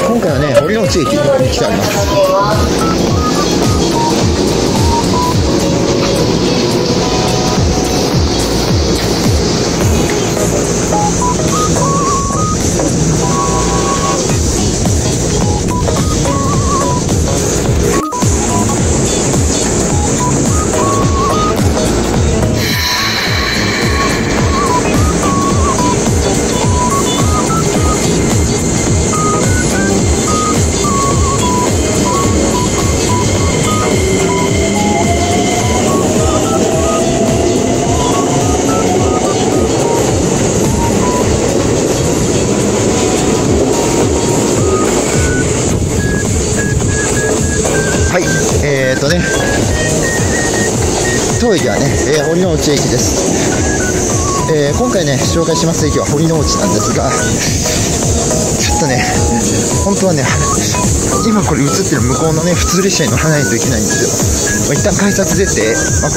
今回はね、堀之内駅に来ております。はい、当駅はね、堀之内駅です。今回ね、紹介します駅は堀之内なんですが、ちょっとね、本当はね、今これ映ってる向こうのね、普通列車に乗らないといけないんですよ。一旦改札出て、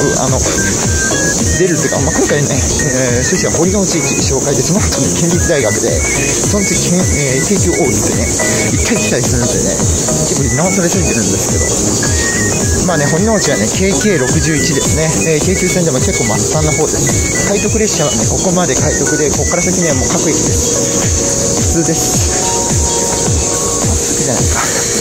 出るというか、今回ね、先生は堀之内駅紹介で、その後ね、県立大学で、その次、京急大津でね、行ったり来たりするのでね、結構直されすぎてるんですけど、まあね、堀之内はね、KK61 ですね、京急線でも結構末端の方です。快特列車はね、ここまで快特で、ここから先にはもう各駅です。普通です。普通じゃないか。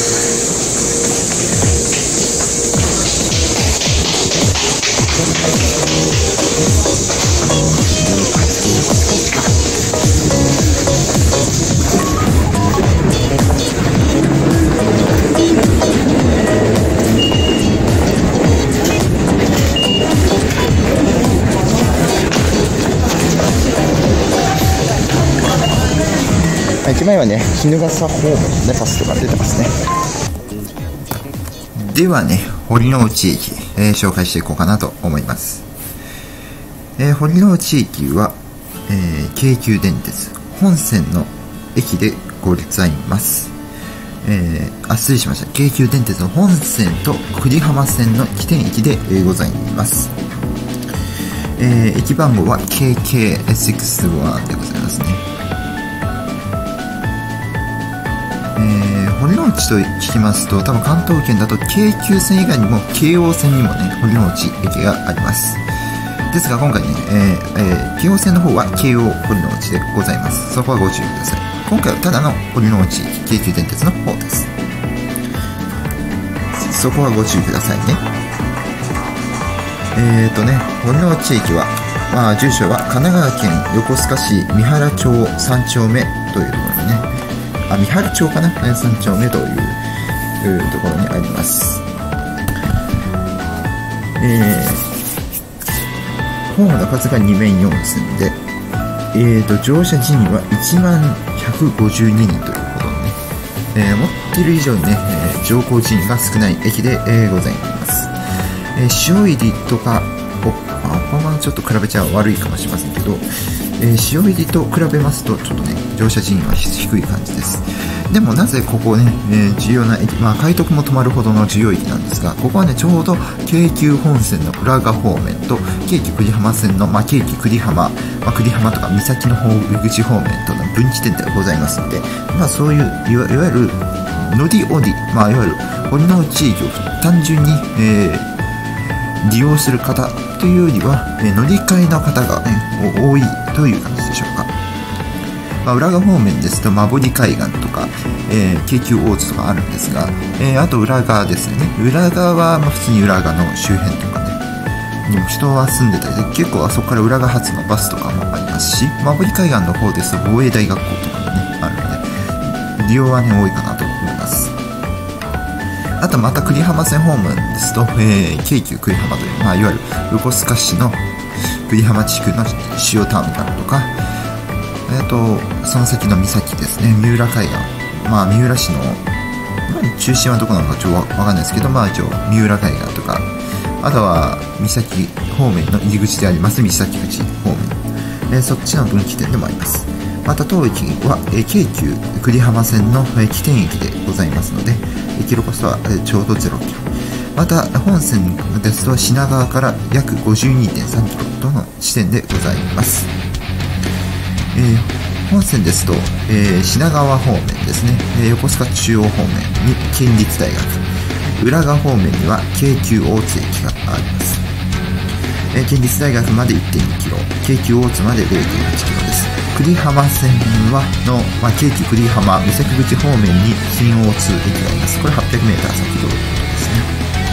駅前はね、衣笠ホームのね、パスとか出てますね。ではね、堀之内駅、紹介していこうかなと思います。堀之内駅は、京急電鉄本線の駅でございます。失礼しました。京急電鉄の本線と久里浜線の起点駅でございます。駅番号は KK61 でございますね。堀之内と聞きますと、多分関東圏だと京急線以外にも京王線にもね、堀之内駅があります。ですが今回ね、京王線の方は京王堀之内でございます。そこはご注意ください。今回はただの堀之内駅、京急電鉄の方です。そこはご注意くださいね。堀之内駅は、住所は神奈川県横須賀市三原町3丁目というところにね、三原町かな、3丁目というところにあります。ホームの数が2面4線で、乗車人員は10152人ということでね、思っている以上にね、乗降人員が少ない駅で、ございます。塩入りとか、ここはちょっと比べちゃ悪いかもしれませんけど、塩入りと比べますとちょっとね、乗車人員は低い感じです。でもなぜここね、重要な駅、快特も止まるほどの重要駅なんですが、ここはね、ちょうど京急本線の浦賀方面と京急久里浜線の、京急久里浜、久里浜とか三崎の方口方面との分岐点でございますので、そういういわゆる乗り降り、いわゆる堀之内駅を単純に、利用する方というよりは、乗り換えの方が、多いという感じでしょうか。浦賀方面ですと馬堀海岸とか、京急大津とかあるんですが、あと浦賀ですよね。浦賀は、普通に浦賀の周辺とかねにも人は住んでたりで、結構あそこから浦賀発のバスとかもありますし、馬堀海岸の方ですと防衛大学校とかもねあるので、利用はね多いかなと思います。あとまた久里浜線方面ですと、京急久里浜という、いわゆる横須賀市の久里浜地区の主要ターミナルとか、その先の三崎ですね、三浦海岸、三浦市の、中心はどこなのかちょっとわかんないですけど、一応三浦海岸とか、あとは三崎方面の入り口であります三崎口方面、そっちの分岐点でもあります。また当駅は、京急久里浜線の起点駅でございますので、キロコストはちょうど0キロ。また本線ですと品川から約 52.3 キロとの地点でございます。 本線ですと、品川方面ですね、横須賀中央方面に県立大学、浦賀方面には京急大津駅があります。県立大学まで 1.2 キロ、京急大津まで 0.8 キロです。久里浜線は京急久里浜三崎口方面に新大津駅があります。これ 800m 先ほどのことですね。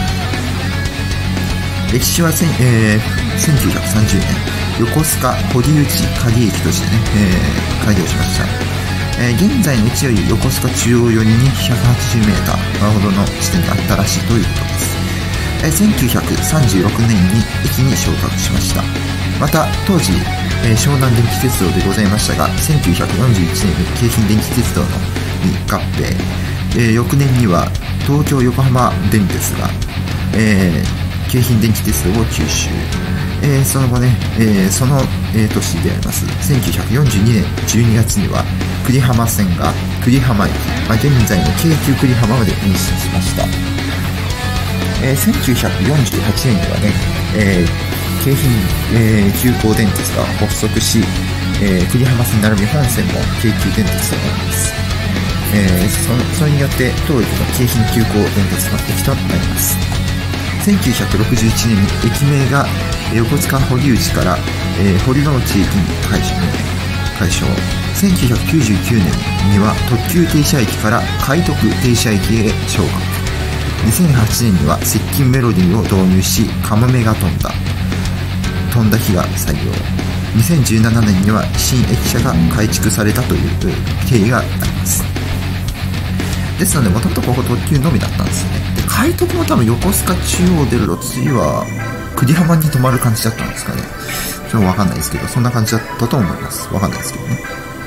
歴史は1930年、横須賀堀内鍵駅としてね、開業しました。現在の位置より横須賀中央寄りに 180m ほどの地点にあったらしいということです。1936年に駅に昇格しました。また当時、湘南電気鉄道でございましたが、1941年に京浜電気鉄道に合併、翌年には東京横浜電鉄が、京浜電気鉄道を吸収、その後ね、その、年であります1942年12月には久里浜線が久里浜駅、現在の京急久里浜まで延伸しました。1948年にはね、京浜、急行電鉄が発足し、久里浜線並び本線も京急電鉄となります。それによって当駅の京浜急行電鉄の駅となります。1961年に駅名が横須賀堀内から、堀之内駅に改称。1999年には特急停車駅から快特停車駅へ昇格。2008年には接近メロディーを導入し、カモメが飛んだ日が採用。2017年には新駅舎が改築されたという経緯があります。ですので、もともとここ特急のみだったんですよね。で、快特も多分横須賀中央出ると次は久里浜に止まる感じだったんですかね。ちょっとわかんないですけど、そんな感じだったと思います。わかんないですけどね。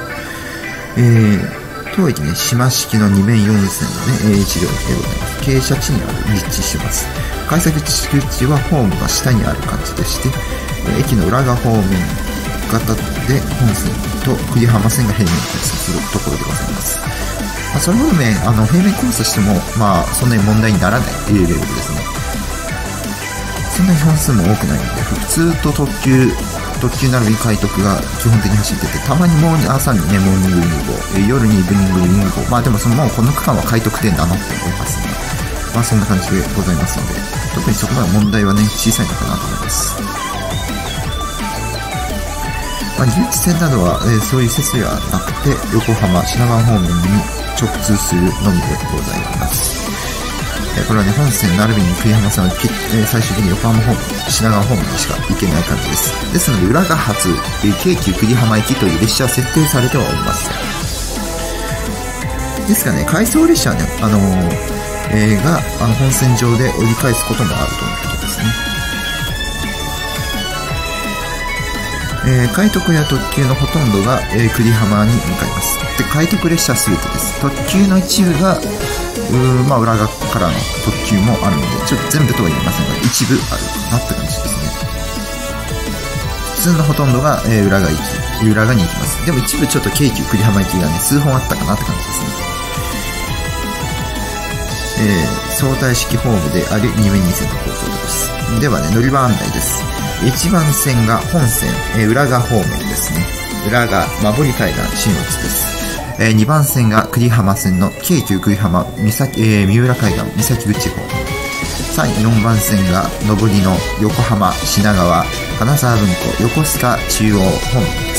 当駅ね、島式の2面4線のね、1両駅でございます。傾斜地に立地してます。改札口はホームが下にある感じでして、駅の裏側方面型で本線と久里浜線が平面交差するところでございます。その方面、平面交差しても、そんなに問題にならないというレベルですね。そんなに本数も多くないので、普通と特急並びに快特が基本的に走ってて、たまに朝にね、モーニング2号、夜にイブニング2号、でももうこの区間は快特で名乗っておりますね。そんな感じでございますので、特にそこまで問題はね、小さいのかなと思います。技術線などは、そういう設備はなくて、横浜、品川方面に直通するのみでございます。これはね、本線並びに久里浜線は、最終的に横浜方面、品川方面にしか行けない感じです。ですので、浦賀発、京急久里浜行きという列車は設定されてはおりません。ですがね、回送列車はね、が本線上で折り返すこともあるということですね。快特や特急のほとんどが、久里浜に向かいます。で、快特列車は全てです。特急の一部が裏側からの特急もあるので、ちょっと全部とは言えませんが、一部あるかなって感じですね。普通のほとんどが、浦賀に行きます。でも一部ちょっと京急久里浜行きがね、数本あったかなって感じですね。相対式ホームである2面2線の構造です。ではね、乗り場案内です。1番線が本線、浦賀方面ですね。浦賀、守海岸、新大津です。2番線が久里浜線の京急久里浜、三浦海岸、三崎口方面。4番線が上りの横浜、品川、金沢文庫、横須賀中央方面です。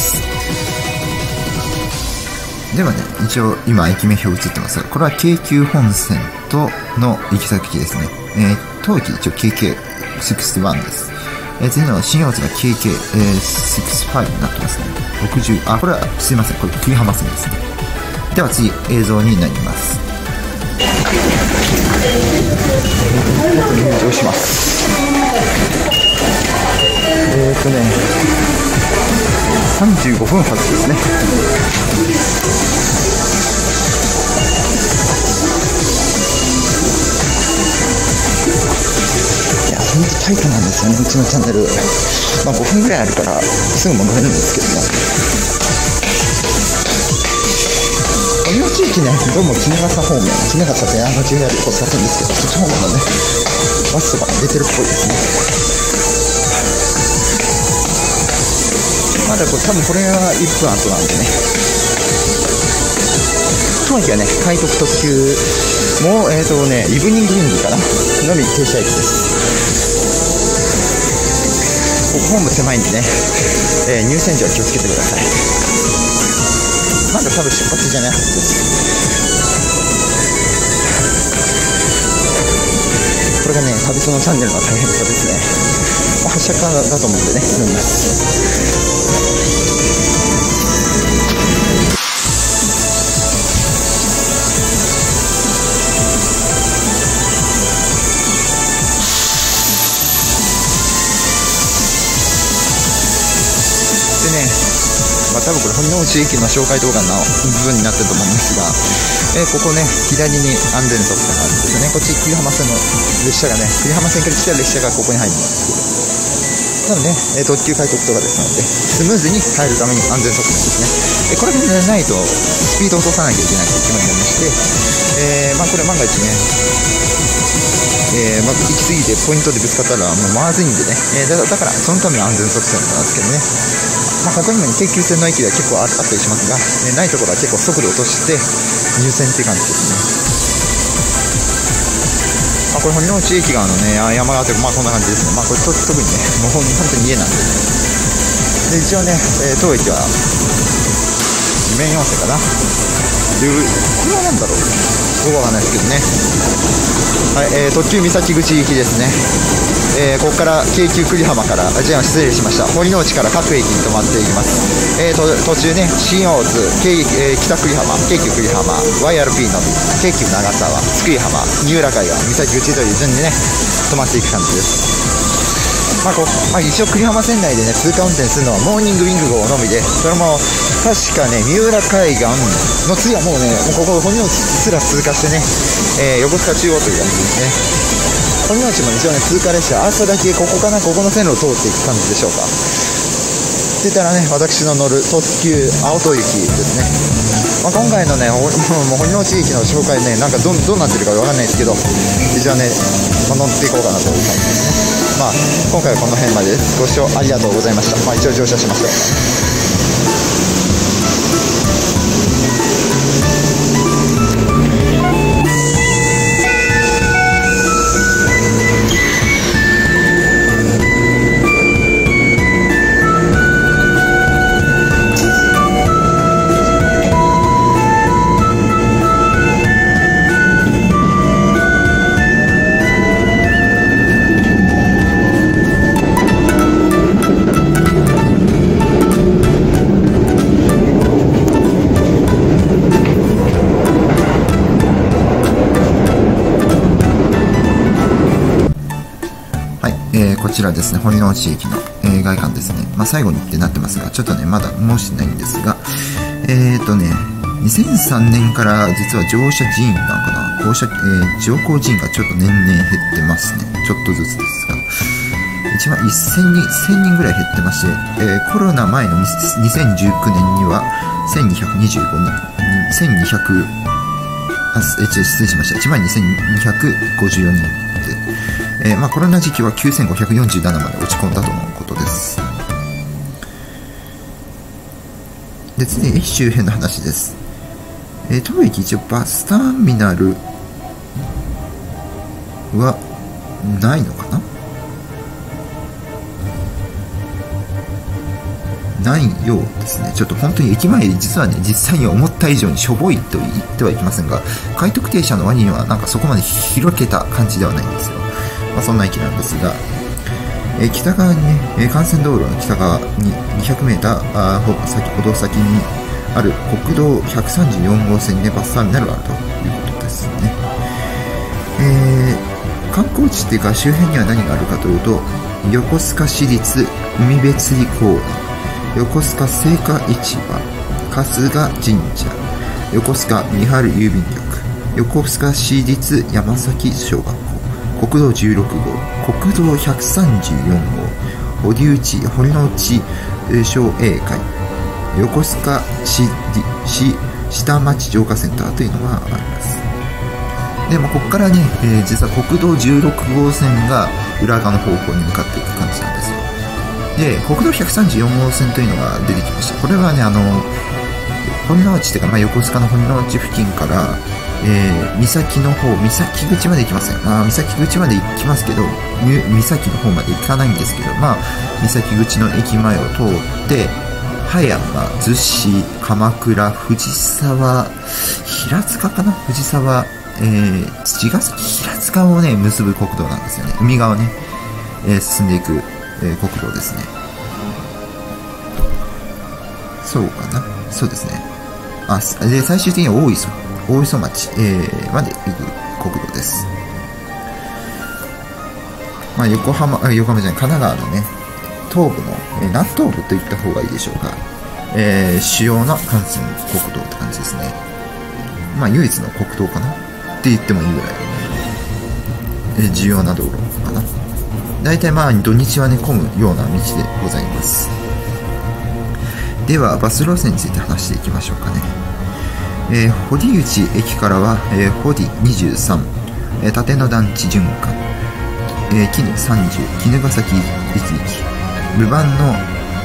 ではね、一応今駅名表映ってますが、これは京急本線との行き先ですね。当駅一応 KK61 です。次の新大津が KK65 になってますね。60、これはすいません、これ久里浜線ですね。では次、映像になります。入場します。35分発ですね。いや、ほんとタイトなんですよね、うちのチャンネル。5分ぐらいあるからすぐ戻れるんですけども。堀内駅ね、どうも衣笠方面、衣笠ってJR 交差点ですけど、そっち方面のね、バスとか出てるっぽいですね。でこれ多分これが1分後なんでね、 当駅はね、快特特急も、イブニングウィングかなのみ停車駅です。ここホーム狭いんでね、入線時は気をつけてください。まだ多分出発じゃないはずです。これがね、旅そのチャンネルの大変さですね。発車からだと思うんでね、乗ります。でね、多分これ本能地域の紹介動画の部分になってると思うんですが、ここね、左に安全速度があるんですよね。こっち久里浜線の列車がね、久里浜線から来た列車がここに入るんですけど、なので、特急快特とかですので、スムーズに入るために安全速度ですね。これがないとスピードを落とさなきゃいけないという決まりになりまして、これ万が一ね、行き過ぎてポイントでぶつかったらもうまずいんでね、だからそのために安全速度なんですけどね。他にも京急線の駅では結構あったりしますが、ないところは結構速度を落として入線っていう感じですね。これ本能地駅側のね、山側ってこんな感じですね。これ特にね、もう本当に家なんでね。で、一応ね、当駅は2面4世かな。これは何だろう、よくわかんないですけどね。はい、特急三崎口行きですね。ここから京急久里浜から、失礼しました、堀之内から各駅に止まっていきます。途中ね、新大津、北久里浜、京急久里浜、YRP のび、京急長沢、津久井浜、三浦海岸、三崎口という順にね、止まっていく感じです。一応久里浜線内でね、通過運転するのはモーニングウィング号のみで、それも確かね、三浦海岸の次はもうね、ここ堀之内すら通過してね、横須賀中央という感じですね。堀之内も一応ね、通過列車、朝だけここかな、ここの線路を通っていく感じでしょうか。って言ったらね、私の乗る特急青戸行きですね。今回のね、堀之内駅の紹介ね、なんかどうなってるかわかんないですけど、一応ね、乗っていこうかなという感じですね。今回はこの辺までです。ご視聴ありがとうございました。一応乗車しましょう。こちらですね、堀之内駅の、外観ですね。最後にってなってますが、ちょっとね、まだ申してないんですが、2003年から実は乗車人員なのかな、乗降人員がちょっと年々減ってますね。ちょっとずつですが。一番1000人ぐらい減ってまして、コロナ前の2019年には1225人、失礼しました。12254人で、コロナ時期は9547まで落ち込んだとのことです。で、次に駅周辺の話です。当駅一応バスターミナルはないのかな？ないようですね。ちょっと本当に駅前実はね、実際に思った以上にしょぼいと言ってはいけませんが、快特停車の割にはなんかそこまで広げた感じではないんですよ。そんな駅なんですが、北側にね、幹線道路の北側に 200m ほど先にある国道134号線でバスターミナルがあるということですね。観光地っていうか周辺には何があるかというと、横須賀市立海別里公園、横須賀青果市場、春日神社、横須賀三春郵便局、横須賀市立山崎小学校、国道16号、国道134号、堀之内小英会、横須賀市下町浄化センターというのがあります。で、ここからね、実は国道16号線が裏側の方向に向かっていく感じなんですよ。で、国道134号線というのが出てきました。これはね、 堀之内というか、横須賀の堀之内付近から、岬の方、岬口まで行きますね。岬口まで行きますけど、岬の方まで行かないんですけど、岬口の駅前を通って、葉山、逗子、鎌倉、藤沢、平塚かな、藤沢、茅ヶ崎、平塚をね、結ぶ国道なんですよね。海側ね、進んでいく、国道ですね。そうかな。そうですね。で、最終的には大磯町、まで行く国道です。横浜じゃない、神奈川のね、東部の、南東部と言った方がいいでしょうか。主要な幹線国道って感じですね。唯一の国道かなって言ってもいいぐらい、重要な道路かな。大体土日はね、混むような道でございます。では、バス路線について話していきましょうかね。堀内駅からは、堀23、立野団地循環、絹30、衣ヶ崎行き、ルバンの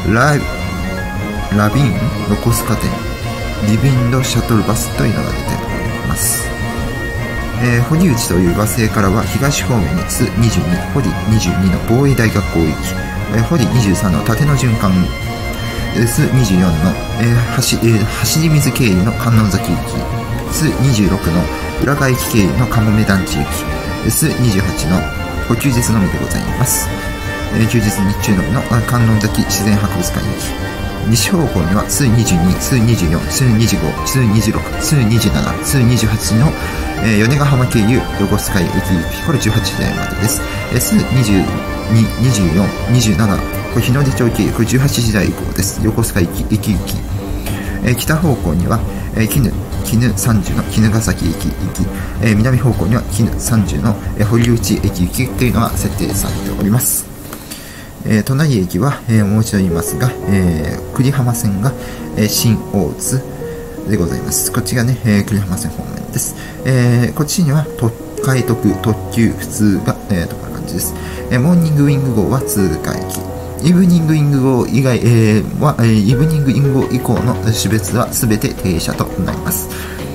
ラビン横須賀店、リビンドシャトルバスというのが出ております。堀内というバス停からは東方面に津22、堀22の防衛大学校行き、堀23の立野循環、津24の、走水経由の観音崎行き、津26の浦賀駅経由のかもめ団地行き、津28の休日のみでございます。休日日中のみの観音崎自然博物館行き。西方向には津22、津24、津25、津26、津27、津28の、米ヶ浜経由横須賀駅行き、これ18時台までです。津22、24、27、これ日の出町経由、これ18時台以降です。横須賀駅行き。北方向には、絹30の衣ヶ崎駅行き、南方向には絹30の、堀内駅行きというのが設定されております。隣駅は、もう一度言いますが、久里浜線が、新大津でございます。こっちがね、久里浜線方面です。こっちには快特特急普通が、こんな感じです。モーニングウィング号は通過駅。イブニングウィング号以外、イブニングウィング号以降の種別は全て停車となります。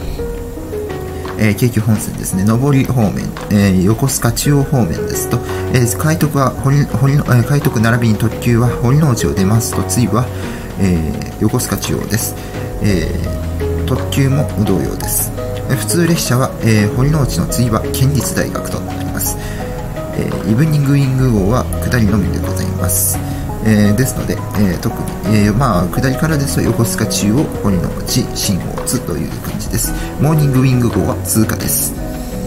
京急本線ですね、上り方面、横須賀中央方面ですと、快特並びに特急は堀之内を出ますと、次は、横須賀中央です。特急も同様です。普通列車は、堀之内の次は県立大学となります。イブニングウィング号は下りのみでございます。ですので、特に、下りからですと横須賀中央、堀之内、新大津という感じです。モーニングウィング号は通過です。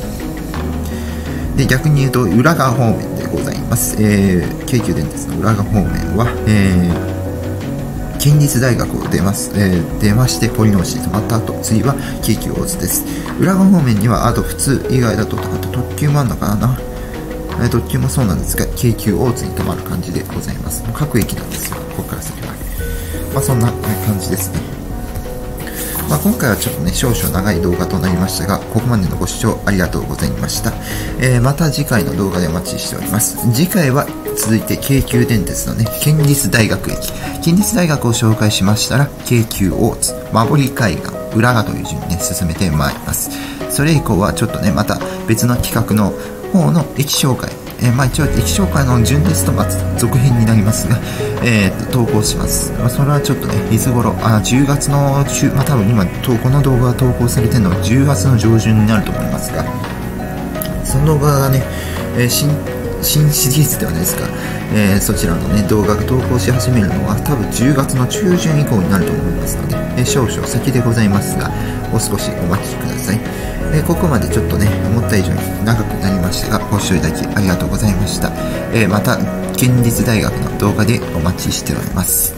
で、逆に言うと浦賀方面でございます。京急電鉄の浦賀方面は、県立大学を出まして堀之内に止まった後、次は京急大津です。浦賀方面にはあと普通以外だと、あと特急もあるのかな。特急もそうなんですが、京急大津に止まる感じでございます。各駅なんですよ、ここから先は。そんな感じですね。今回はちょっとね、少々長い動画となりましたが、ここまでのご視聴ありがとうございました。また次回の動画でお待ちしております。次回は続いて京急電鉄のね、県立大学駅。県立大学を紹介しましたら、京急大津、馬堀海岸、浦賀という順にね、進めてまいります。それ以降はちょっとね、また別の企画の方の駅紹介、一応駅紹介の順ですと続編になりますが、投稿します。それはちょっとね、いつ頃、10月の多分今この動画が投稿されているのは10月の上旬になると思いますが、その動画がね、新シリーズではないですか、そちらのね、動画が投稿し始めるのは多分10月の中旬以降になると思いますので、少々先でございますが、お少しお待ちください。ここまでちょっとね、思った以上に長くなりましたが、ご視聴いただきありがとうございました。また、県立大学の動画でお待ちしております。